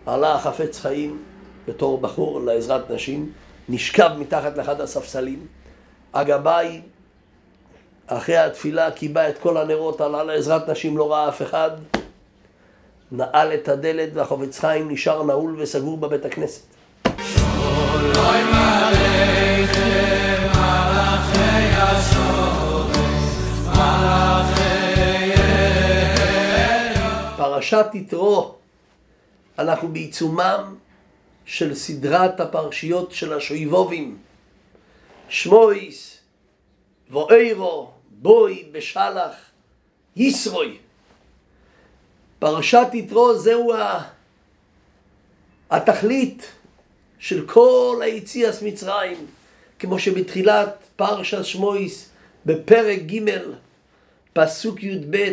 עלה החפץ חיים בתור בחור לעזרת נשים, נשכב מתחת לאחד הספסלים. הגבאי אחרי התפילה קיבע את כל הנרות, עלה לעזרת נשים, לא ראה אף אחד, נעל את הדלת והחפץ חיים נשאר נעול וסגור בבית הכנסת. שולוי מלאכם מלאכי השורש מלאכי פרשת יתרו, אנחנו בעיצומם של סדרת הפרשיות של השויבובים, שמויס ואירו, בוי, בשלח, ישרוי. פרשת יתרו זהו התכלית של כל היציאת מצרים, כמו שבתחילת פרשת שמויס בפרק ג' פסוק י"ב,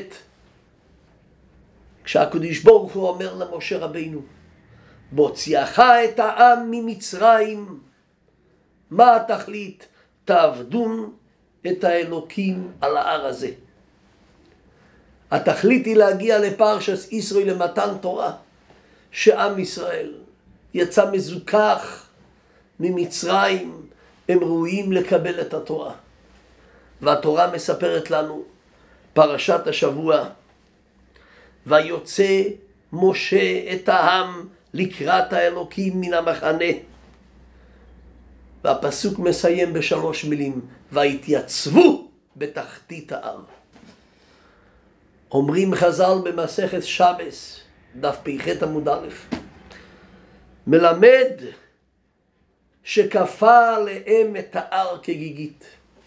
כשהקדוש ברוך הוא אומר למשה רבינו, בהוציאך את העם ממצרים, מה התכלית? תעבדון את האלוקים על ההר הזה. התכלית היא להגיע לפרשת ישראל, למתן תורה, שעם ישראל יצא מזוכח ממצרים, הם ראויים לקבל את התורה. והתורה מספרת לנו, פרשת השבוע, ויוצא משה את העם לקראת האלוקים מן המחנה. והפסוק מסיים בשלוש מילים, והתייצבו בתחתית ההר. אומרים חז"ל במסכת שבס, דף פ"ח עמוד א', מלמד שכפה עליהם את ההר כגיגית.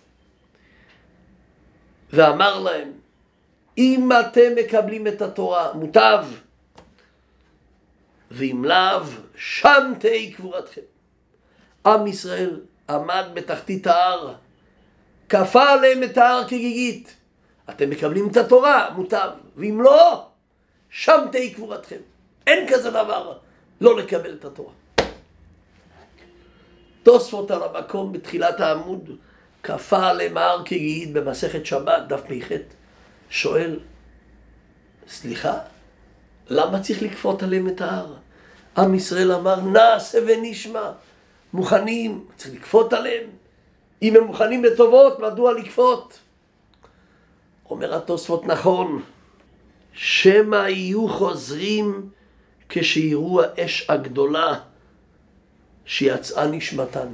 ואמר להם, אם אתם מקבלים את התורה, מוטב, ואם לאו, שם תהי קבורתכם. עם ישראל עמד בתחתית ההר, כפה עליהם את ההר כגיגית. אתם מקבלים את התורה, מוטב, ואם לא, שם תהי קבורתכם. אין כזה דבר לא לקבל את התורה. תוספות על המקום בתחילת העמוד, כפה עליהם ההר כגיגית במסכת שבת, דף פ"ח, שואל, סליחה, למה צריך לכפות עליהם את ההר? עם ישראל אמר, נעשה ונשמע, מוכנים, צריך לכפות עליהם. אם הם מוכנים לטובות, מדוע לכפות? אומר התוספות, נכון, שמא יהיו חוזרים כשיראו האש הגדולה שיצאה נשמתן.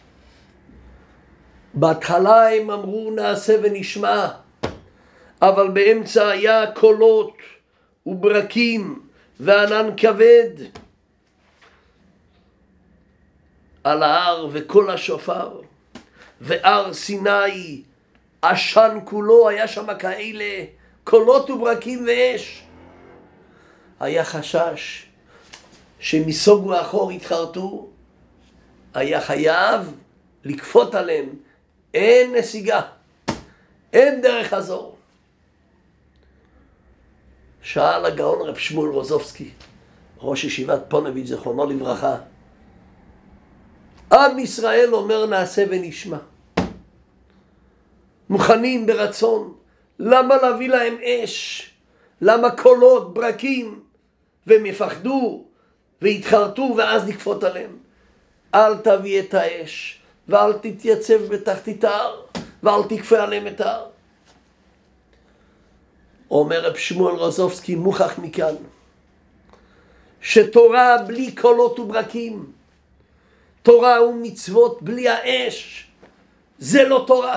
בהתחלה הם אמרו נעשה ונשמע, אבל באמצע היה קולות וברקים וענן כבד על ההר וכל השופר, והר סיני עשן כולו, היה שם כאלה קולות וברקים ואש. היה חשש שמסוג האחור התחרטו, היה חייב לכפות עליהם, אין נסיגה, אין דרך חזור. שאל הגאון רב שמואל רוזובסקי, ראש ישיבת פונביץ' זכרונו לברכה, עם ישראל אומר נעשה ונשמע, מוכנים ברצון, למה להביא להם אש? למה קולות, ברקים, והם יפחדו והתחרטו ואז נכפות עליהם? אל תביא את האש ואל תתייצב בתחתית ההר ואל תכפה עליהם את ההר. אומר רב שמואל רוזובסקי, מוכח מכאן שתורה בלי קולות וברקים, תורה ומצוות בלי האש, זה לא תורה.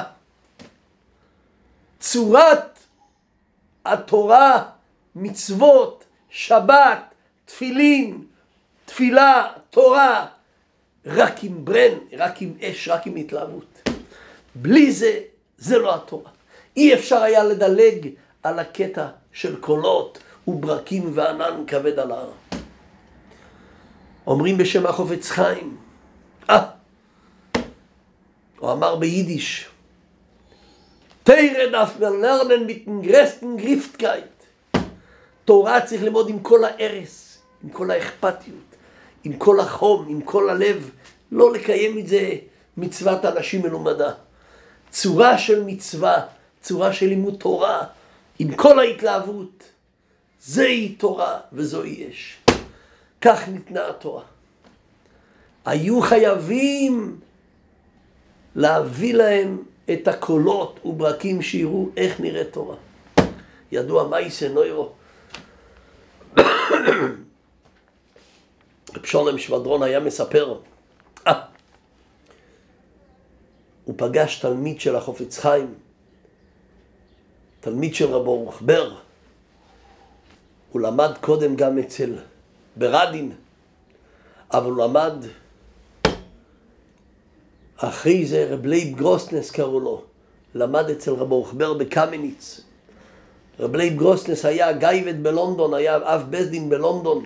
צורת התורה, מצוות, שבת, תפילין, תפילה, תורה, רק עם ברן, רק עם אש, רק עם התלהבות. בלי זה, זה לא התורה. אי אפשר היה לדלג על הקטע של קולות וברקים וענן כבד על ההר. אומרים בשם החפץ חיים, הוא אמר ביידיש, תירד אף מלרנן מיטן גרסטן גריפטקייט. תורה צריך ללמוד עם כל הערס, עם כל האכפתיות, עם כל החום, עם כל הלב, לא לקיים את זה מצוות אנשים מלומדה. צורה של מצווה, צורה של לימוד תורה, עם כל ההתלהבות, זוהי תורה וזוהי אש. כך ניתנה התורה. היו חייבים להביא להם את הקולות וברקים שיראו איך נראית תורה. ידוע מייסה נוירו. רב שולם שבדרון היה מספר, הוא פגש תלמיד של החופץ חיים, תלמיד של רב אורח בר. הוא למד קודם גם אצל ברדין, אבל הוא למד אחרי זה רב לייב גרוסנס קראו לו, למד אצל רב אורח בר בקמניץ. רב לייב גרוסנס היה גייבד בלונדון, היה אב בית דין בלונדון.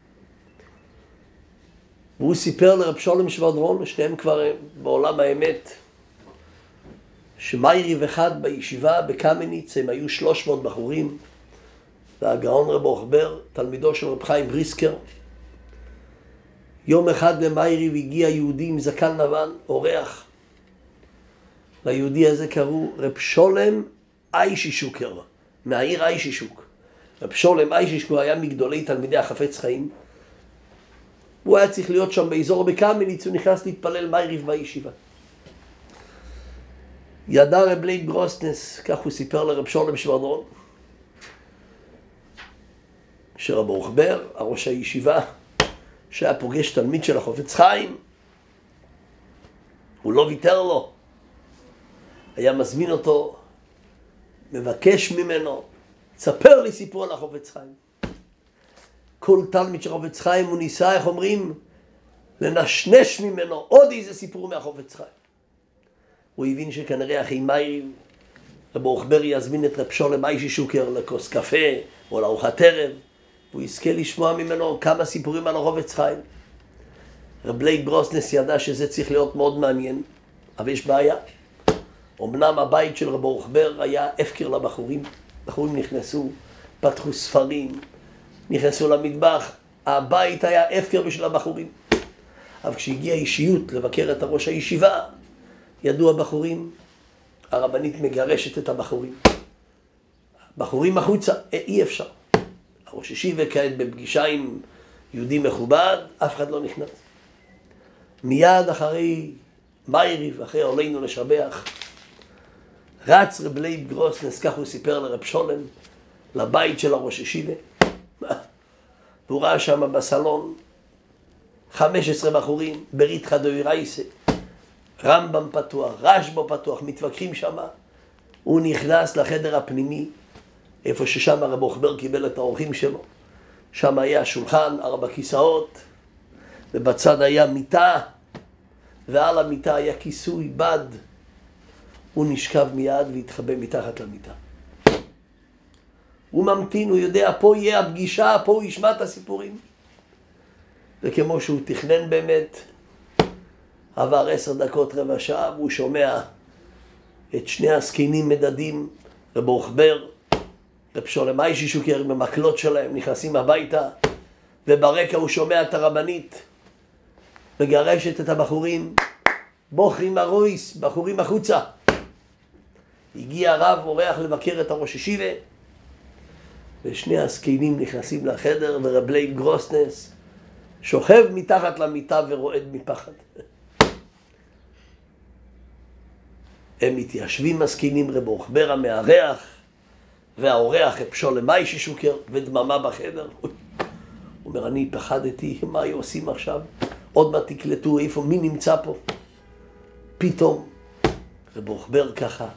והוא סיפר לרב שולם שבדרון, שניהם כבר בעולם האמת, שמייריב אחד בישיבה בקמניץ, הם היו 300 בחורים, והגאון רב אורח בר, תלמידו של רב חיים בריסקר. יום אחד למייריב הגיע יהודי עם זקן לבן, אורח. ליהודי הזה קראו רב שולם איישישוקר, מהעיר איישישוק. רב שולם איישישוקר היה מגדולי תלמידי החפץ חיים. הוא היה צריך להיות שם באזור בקמניץ, הוא נכנס להתפלל מייריב בישיבה. ידע רב לייב גרוסנס, כך הוא סיפר לרב שולם שבדרון, שרב אורח בר, הראש הישיבה, שהיה פוגש תלמיד של החופץ חיים, הוא לא ויתר לו, היה מזמין אותו, מבקש ממנו, תספר לי סיפור על החופץ חיים. כל תלמיד של החופץ חיים הוא ניסה, איך אומרים, לנשנש ממנו עוד איזה סיפור מהחופץ חיים. הוא הבין שכנראה אחי מייריב, רב אורח בר יזמין את רב שולם איישישוקר לכוס קפה או לארוחת ערב, והוא יזכה לשמוע ממנו כמה סיפורים על החופץ חיים. רב לייב גרוסנס ידע שזה צריך להיות מאוד מעניין, אבל יש בעיה. אמנם הבית של רב אורח בר היה הפקר לבחורים, בחורים נכנסו, פתחו ספרים, נכנסו למטבח, הבית היה הפקר בשביל הבחורים. אבל כשהגיעה אישיות לבקר את הראש הישיבה, ידעו הבחורים, הרבנית מגרשת את הבחורים. בחורים החוצה, אי אפשר. הראש ישיבה כעת בפגישה עם יהודי מכובד, אף אחד לא נכנס. מיד אחרי מייריב, אחרי עלינו לשבח, רץ רב לייב גרוסנס, כך הוא סיפר לרב שולם, לבית של הראש ישיבה. והוא ראה שם בסלון 15 בחורים, ברית חדוירייסה, רמב"ם פתוח, רשב"א פתוח, מתווכחים שם. הוא נכנס לחדר הפנימי, איפה ששם רב אורח בר קיבל את האורחים שלו. שם היה שולחן, 4 כיסאות, ובצד היה מיטה, ועל המיטה היה כיסוי בד. הוא נשכב מיד והתחבא מתחת למיטה. הוא ממתין, הוא יודע, פה יהיה הפגישה, פה הוא ישמע את הסיפורים. וכמו שהוא תכנן באמת, עבר 10 דקות, רבע שעה, והוא שומע את שני הזקנים מדדים, רב אורח בר, רב שולם איישישוקר במקלות שלהם, נכנסים הביתה, וברקע הוא שומע את הרבנית, מגרשת את הבחורים, בוחרים הרויס, בחורים החוצה. הגיע הרב אורח לבקר את הראש ישיבה, ושני הזקנים נכנסים לחדר, ורב לייב גרוסנס שוכב מתחת למיטה ורועד מפחד. הם מתיישבים הזקנים, רב אורח בר המארח, והאורח רב שולם איישישוקר, ודממה בחדר. הוא אומר, אני פחדתי, מה היו עושים עכשיו? עוד מעט תקלטו איפה, מי נמצא פה? פתאום רב אורח בר ככה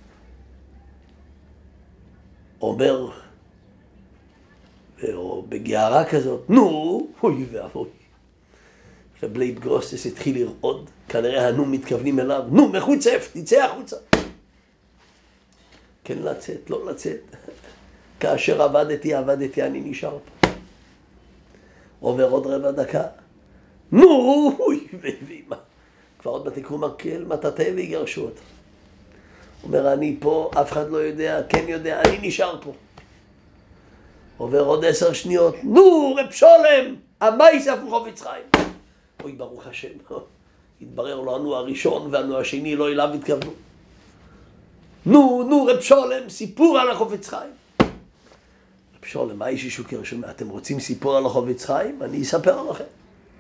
אומר, או בגערה כזאת, נו, אוי ואבוי. רב לייב גרוסנס התחיל לרעוד, כנראה הנו מתכוונים אליו, נו, מחוצף, תצא החוצה. כן לצאת, לא לצאת. כאשר עבדתי, אני נשאר פה. עובר עוד רבע דקה, נו, אוי ואבוי. כבר עוד בתקרו מקל, מטאטא ויגרשו אותו. אומר, אני פה, אף אחד לא יודע, כן יודע, אני נשאר פה. עובר עוד 10 שניות, נו, רב שולם, המייס הפוך חופץ חיים. אוי, ברוך השם. התברר לו, אנו הראשון ואנו השני, לא אליו התכוונו. נו, רב שולם, סיפור על החופץ חיים. רב רב שולם, מה איש שוקר שומע? אתם רוצים סיפור על החובץ חיים? אני אספר לכם.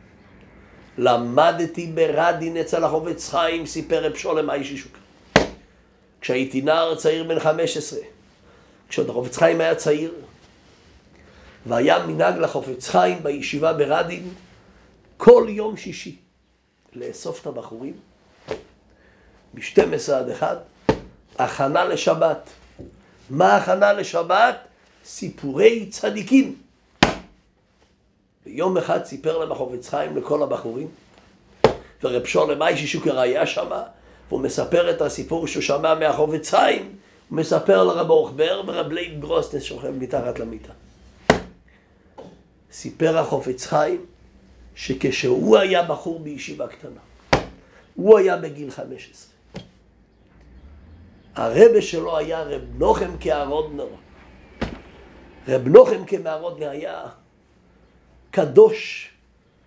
למדתי ברדין אצל החובץ חיים, סיפר רב שולם, מה איש שוקר. כשהייתי נער צעיר בן 15, כשעוד החובץ חיים היה צעיר, והיה מנהג לחובץ חיים בישיבה ברדין, כל יום שישי, לאסוף את הבחורים, ב-12 עד 1, הכנה לשבת. מה הכנה לשבת? סיפורי צדיקים. ביום אחד סיפר להם החובץ חיים לכל הבחורים, ורב שולם איש שוקר היה שמה, והוא מספר את הסיפור שהוא שמע מהחובץ חיים, הוא מספר לרב אורחבר, ורב לייב גרוסנס שוכב מתחת למיטה. סיפר החובץ חיים שכשהוא היה בחור בישיבה קטנה, הוא היה בגיל 15. הרב שלו היה רב נוחם כהרודנר. רב נוחם כהרודנר היה קדוש,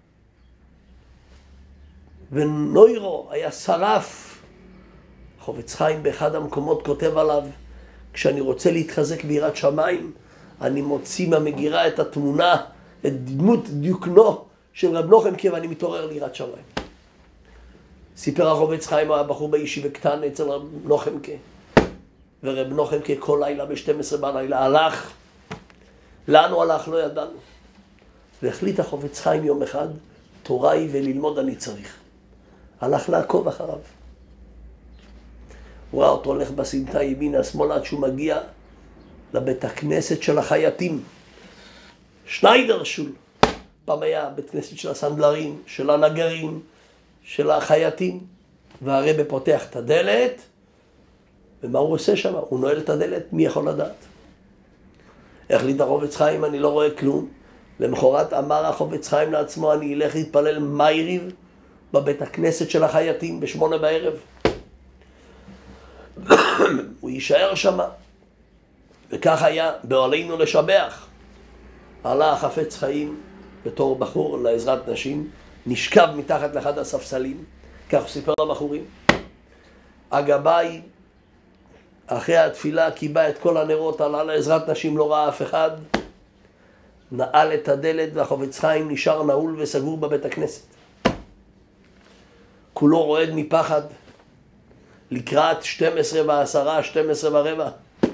ונוירו היה שרף. החובץ חיים באחד המקומות כותב עליו, כשאני רוצה להתחזק ביראת שמיים, אני מוציא מהמגירה את התמונה, את דמות דיוקנו של רב נוחם ואני מתעורר ליראת שמיים. סיפר החובץ חיים, היה בחור בישיבה קטן אצל רב נוחם, ורב נוחם כל לילה ב-12 בלילה הלך. לאן הוא הלך לא ידענו. והחליט החובץ חיים יום אחד, תוראי וללמוד אני צריך. הלך לעקוב אחריו. הוא ראה אותו הולך בסמטה ימינה שמאלה עד שהוא מגיע לבית הכנסת של החייטים. שניידר שול. פעם היה בית כנסת של הסנדלרים, של הנגרים, של החייטים. והרבא פותח את הדלת, ומה הוא עושה שם? הוא נועל את הדלת, מי יכול לדעת? החליט החובץ חיים, אני לא רואה כלום. למחרת אמר החובץ חיים לעצמו, אני אלך להתפלל מייריב בבית הכנסת של החייטים ב8 בערב. הוא יישאר שם. וכך היה, בעלינו לשבח. עלה החפץ חיים בתור בחור לעזרת נשים, נשכב מתחת לאחד הספסלים, כך הוא סיפר לבחורים. הגבאי, אחרי התפילה, קיבע את כל הנרות, עלה לעזרת נשים, לא ראה אף אחד, נעל את הדלת והחובץ חיים נשאר נעול וסגור בבית הכנסת. כולו רועד מפחד, לקראת 12:10, 12:15.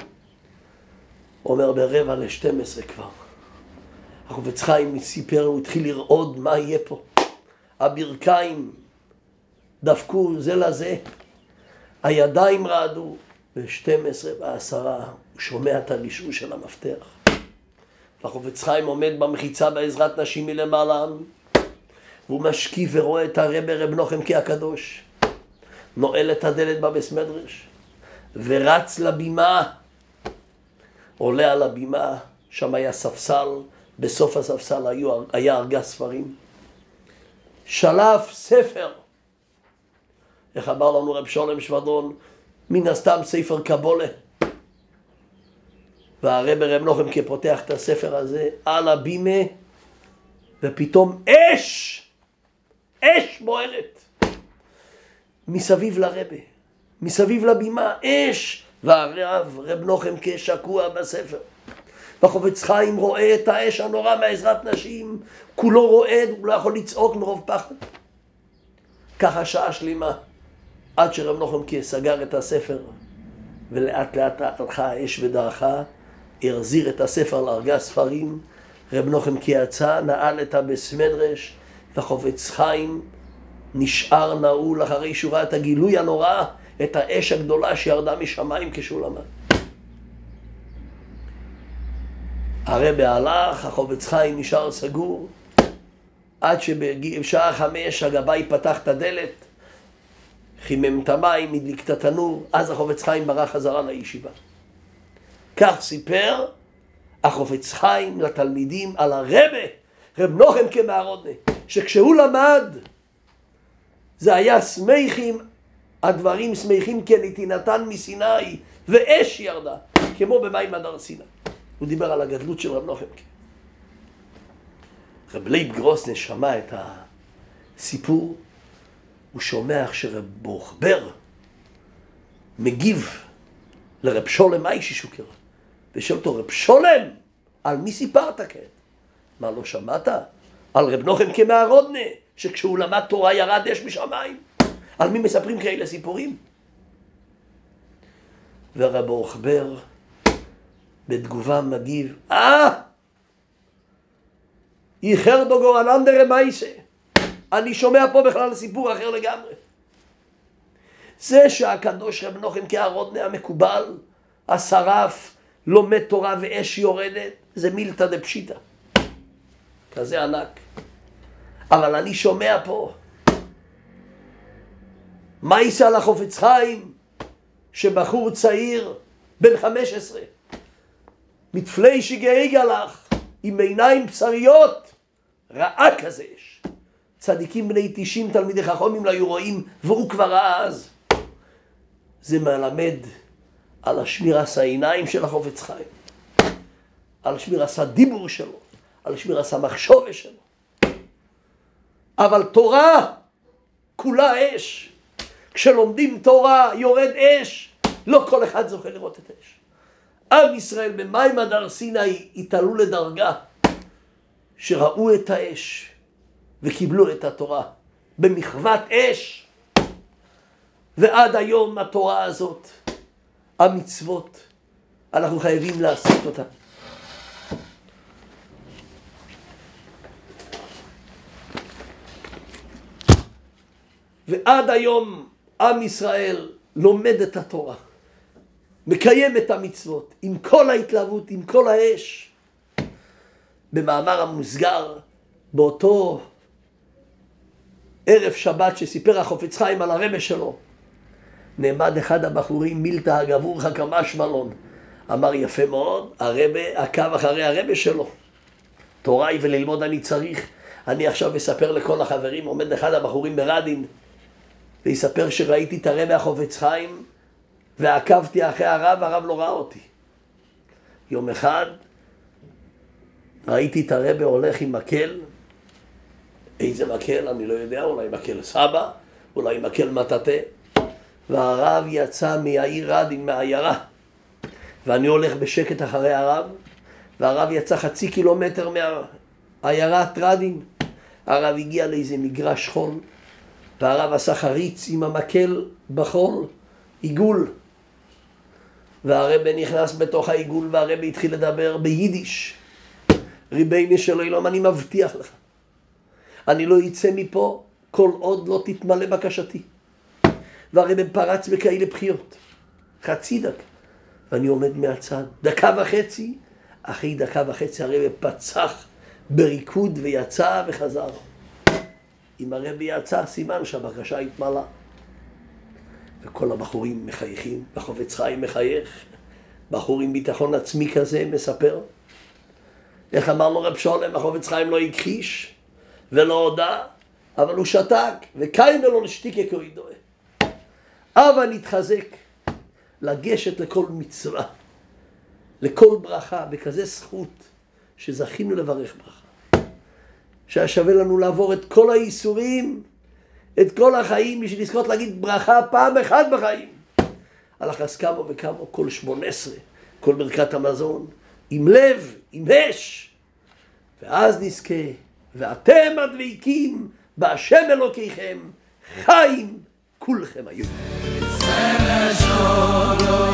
אומר ב11:45 כבר. החובץ חיים סיפר, הוא התחיל לרעוד מה יהיה פה. הברכיים דפקו זה לזה, הידיים רעדו. ב12:10 הוא שומע את הרישום של המפתח. והחובץ חיים עומד במחיצה בעזרת נשים מלמעלה, והוא משקיף ורואה את הרב נוחם הקדוש. נועל את הדלת בבית מדרש, ורץ לבימה. עולה על הבימה, שם היה ספסל, בסוף הספסל היה ארגז ספרים. שלף ספר. איך אמר לנו רב שולם שבדון, מן הסתם ספר קבולה. והרב נוחם פותח את הספר הזה על הבימה, ופתאום אש בוערת. מסביב לרבה, מסביב לבימה, אש. והרב נוחם שקוע בספר. והחובץ חיים רואה את האש הנורא מעזרת נשים, כולו רועד, הוא לא יכול לצעוק מרוב פחד. ככה שעה שלמה, עד שרב נוחם סגר את הספר, ולאט לאט הלכה האש ודרכה, החזיר את הספר לארגז ספרים. רב נוחם יצא, נעל את הבית מדרש, והחובץ חיים נשאר נעול אחרי שהוא ראה את הגילוי הנורא, את האש הגדולה שירדה משמיים כשהוא למד. הרב הלך, החובץ חיים נשאר סגור, עד שבשעה 5 הגבאי פתח את הדלת, חימם את המים, הדליק את התנור, אז החובץ חיים ברח חזרה לישיבה. כך סיפר החובץ חיים לתלמידים על רב נוחם מהרודנה, שכשהוא למד, זה היה שמחים, הדברים שמחים כנתינתן מסיני, ואש ירדה, כמו במים הדר סיני. הוא דיבר על הגדלות של רב נוחם. רב לייב גרוסנס שמע את הסיפור, הוא שומע שרב אורחבר מגיב לרב שולם איש שוקר, ושואל אותו, רב שולם, על מי סיפרת כעת? מה, לא שמעת? על רב נוחם כמהרודנה, שכשהוא למד תורה ירד אש משמיים. על מי מספרים כאלה סיפורים? ורב אוכבר בתגובה מגיב, איחר דו גורלן דרמייסה. אני שומע פה בכלל סיפור אחר לגמרי. זה שהקדוש רב נוחם כהרודנה המקובל, השרף, לומד תורה ואש יורדת, זה מילתא דפשיטא. כזה ענק. אבל אני שומע פה, מה יישא לחופץ חיים, שבחור צעיר, בן 15, מתפלי שגאי גלח, עם עיניים בשריות, ראה כזה אש. צדיקים בני 90 תלמידי חכמים לא היו רואים, והוא כבר ראה אז. זה מלמד על השמירת העיניים של החופץ חיים, על שמירת הדיבור שלו, על שמירת המחשבה שלו. אבל תורה כולה אש. כשלומדים תורה יורד אש, לא כל אחד זוכה לראות את האש. עם ישראל במימד הר סיני התעלו לדרגה שראו את האש וקיבלו את התורה במחוות אש. ועד היום התורה הזאת, המצוות, אנחנו חייבים לעשות אותה. ועד היום עם ישראל לומד את התורה, מקיים את המצוות עם כל ההתלהבות, עם כל האש. במאמר המוסגר, באותו ערב שבת שסיפר החופץ חיים על הרבא שלו, נעמד אחד הבחורים, מילתא הגבור חכמש מלון, אמר יפה מאוד, הרבא עקב אחרי הרבא שלו. תורה היא וללמוד אני צריך. אני עכשיו אספר לכל החברים, עומד אחד הבחורים ברדין, ויספר שראיתי את הרבא החופץ חיים, ועקבתי אחרי הרב לא ראה אותי. יום אחד ראיתי את הרבא הולך עם מקל, איזה מקל אני לא יודע, אולי מקל סבא, אולי מקל מטאטה, והרב יצא מהעיר רדין, מהעיירה, ואני הולך בשקט אחרי הרב, והרב יצא 0.5 קילומטר מהעיירת רדין. הרב הגיע לאיזה מגרש חול, והרב עשה חריץ עם המקל בחול, עיגול, והרבא נכנס בתוך העיגול, והרבא התחיל לדבר ביידיש. ריביינו של עולם, אני מבטיח לך, אני לא יצא מפה כל עוד לא תתמלא בקשתי. והרבא פרץ בכאלה בחיות, 0.5 דקה, ואני עומד מהצד 1.5 דקה. אחרי 1.5 דקה הרבא פצח בריקוד ויצא וחזר. אם הרבא יצא, סימן שהבקשה התמלאה. וכל הבחורים מחייכים, החופץ חיים מחייך, בחור עם ביטחון עצמי כזה מספר. איך אמר לו רב שולם, החופץ חיים לא הכחיש ולא הודע, אבל הוא שתק, וקיים לו לשתיקה כוידוה. אבל נתחזק לגשת לכל מצווה, לכל ברכה, בכזה זכות שזכינו לברך ברכה. ששווה לנו לעבור את כל האיסורים, את כל החיים, בשביל לזכות להגיד ברכה פעם אחת בחיים. על אחס כמה וכמה, כל 18, כל ברכת המזון, עם לב, עם אש. ואז נזכה, ואתם הדבקים בהשם אלוקיכם, חיים כולכם היום.